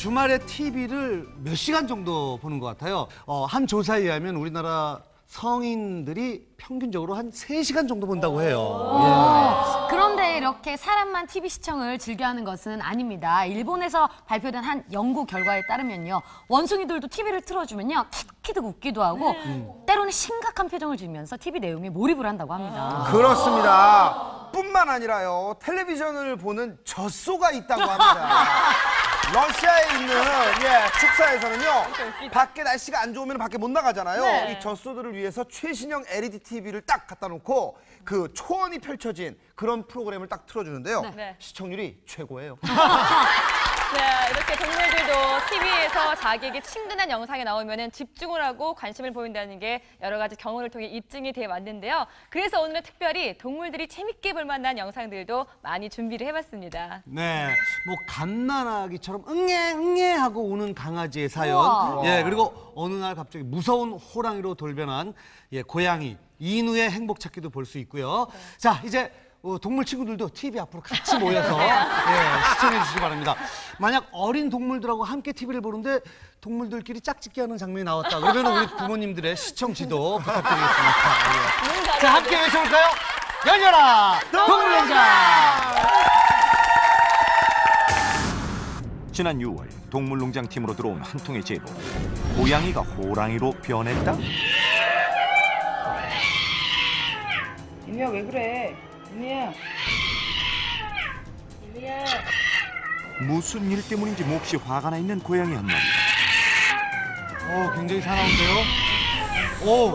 주말에 TV를 몇 시간 정도 보는 것 같아요. 한 조사에 의하면 우리나라 성인들이 평균적으로 한 3시간 정도 본다고 해요. 그런데 이렇게 사람만 TV 시청을 즐겨하는 것은 아닙니다. 일본에서 발표된 한 연구 결과에 따르면요. 원숭이들도 TV를 틀어주면요. 키득키득 웃기도 하고 때로는 심각한 표정을 지으면서 TV 내용에 몰입을 한다고 합니다. 그렇습니다. 뿐만 아니라요. televizion을 보는 젖소가 있다고 합니다. 러시아에 있는 축사에서는요. 밖에 날씨가 안 좋으면 밖에 못 나가잖아요. 네. 이 젖소들을 위해서 최신형 LED TV를 딱 갖다 놓고 그 초원이 펼쳐진 그런 프로그램을 딱 틀어주는데요. 네. 시청률이 최고예요. 네, 이렇게 동물들도 TV에서 자기에게 친근한 영상이 나오면 집중을 하고 관심을 보인다는 게 여러 가지 경험을 통해 입증이 돼 왔는데요. 그래서 오늘은 특별히 동물들이 재밌게 볼 만한 영상들도 많이 준비를 해봤습니다. 네, 뭐 갓난아기처럼 응애 하고 우는 강아지의 사연. 우와. 예, 그리고 어느 날 갑자기 무서운 호랑이로 돌변한 고양이 이누의 행복 찾기도 볼 수 있고요. 자, 이제 동물 친구들도 TV 앞으로 같이 모여서 시청해 주시기 바랍니다. 만약 어린 동물들하고 함께 TV를 보는데 동물들끼리 짝짓기 하는 장면이 나왔다. 그러면 우리 부모님들의 시청 지도 부탁드리겠습니다. 자, 함께 외쳐볼까요? 열려라 동물농장! 지난 6월 동물농장 팀으로 들어온 한 통의 제보. 고양이가 호랑이로 변했다? 이미야 왜 그래? 이미야. 무슨 일 때문인지 몹시 화가 나 있는 고양이 한 마리. 굉장히 사나운데요? 오!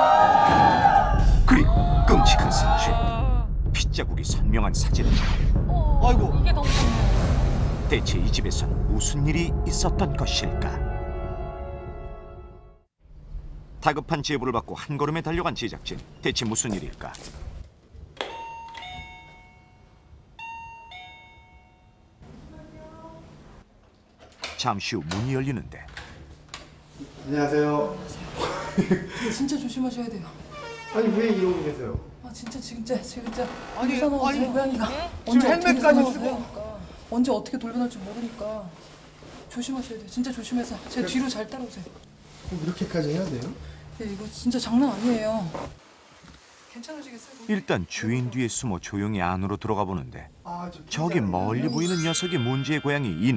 그리고 끔찍한 사실. 핏자국이 선명한 사진. 아이고. 이게 너무 좋네요. 대체 이 집에선 무슨 일이 있었던 것일까? 다급한 제보를 받고 한 걸음에 달려간 제작진. 대체 무슨 일일까? 잠시 후 문이 열리는데 안녕하세요. 진짜 조심하셔야 돼요. 아니 왜 이러고 계세요? 아 진짜. 아니, 고양이가 지금 헬멧까지 어떻게 쓰고. 언제 어떻게 돌변할지 모르니까 조심하셔야 돼요. 진짜 조심해서 제 뒤로 잘 따라오세요. 꼭 이렇게까지 해야 돼요? 네, 이거 진짜 장난 아니에요. 괜찮으시겠어요? 일단 주인 뒤에 숨어 조용히 안으로 들어가 보는데 저기 멀리 보이는 녀석이 문제의 고양이 이누.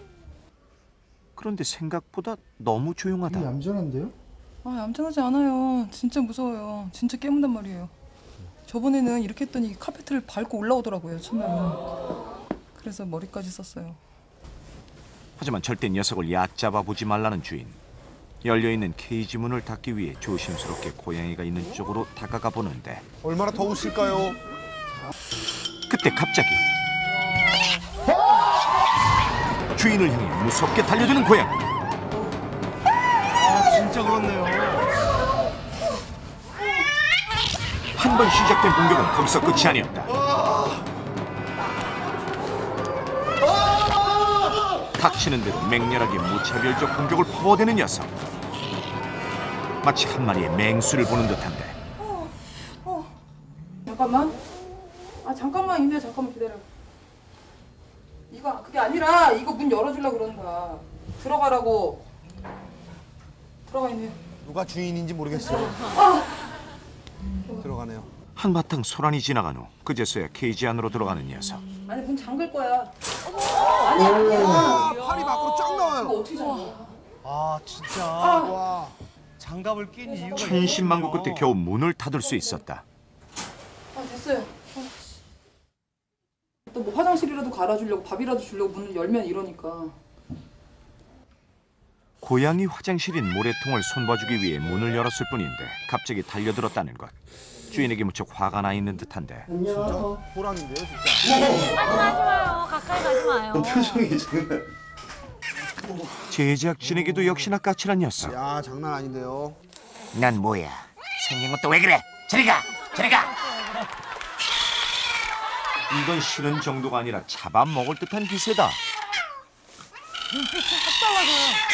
그런데 생각보다 너무 조용하다. 얌전한데요? 아, 얌전하지 않아요. 진짜 무서워요. 진짜 깨문단 말이에요. 저번에는 이렇게 했더니 카페트를 밟고 올라오더라고요, 처음에는. 그래서 머리까지 썼어요. 하지만 절대 녀석을 얕잡아 보지 말라는 주인. 열려있는 케이지 문을 닫기 위해 조심스럽게 고양이가 있는 쪽으로 다가가 보는데 얼마나 더우실까요? 그때 갑자기 주인을 향해 무섭게 달려드는 고양이. 진짜 그렇네요. 한 번 시작된 공격은 거기서 끝이 아니었다. 닥치는 대로 맹렬하게 무차별적 공격을 퍼대는 녀석. 마치 한 마리의 맹수를 보는 듯한데. 잠깐만. 잠깐만, 이미야, 잠깐만 기다려. 그게 아니라 이거 문 열어주려고 그러는 거야. 들어가라고. 들어가, 이미야. 누가 주인인지 모르겠어요. 들어가네요. 한바탕 소란이 지나간 후 그제서야 케이지 안으로 들어가는 녀석. 아니, 문 잠글 거야. 팔이 밖으로 쫙 나와요. 이거 어떻게 잠궈? 진짜. 와. 장갑을 낀 이유가 천신만고 있군요. 끝에 겨우 문을 닫을 수 있었다. 됐어요. 또 뭐 화장실이라도 갈아주려고 밥이라도 주려고 문을 열면 이러니까. 고양이 화장실인 모래통을 손봐주기 위해 문을 열었을 뿐인데 갑자기 달려들었다는 것. 주인에게 무척 화가 나 있는 듯한데. 진짜 호랑인데요, 진짜. 하지 마요. 가까이 가지 마요. 표정이 정말. 제작진에게도 역시나 까칠한 녀석. 야, 장난 아닌데요. 난 뭐야? 생긴 것도 왜 그래? 저리 가! 저리 가! 이건 싫은 정도가 아니라 잡아먹을 듯한 기세다. 눈빛이 확 달라져요.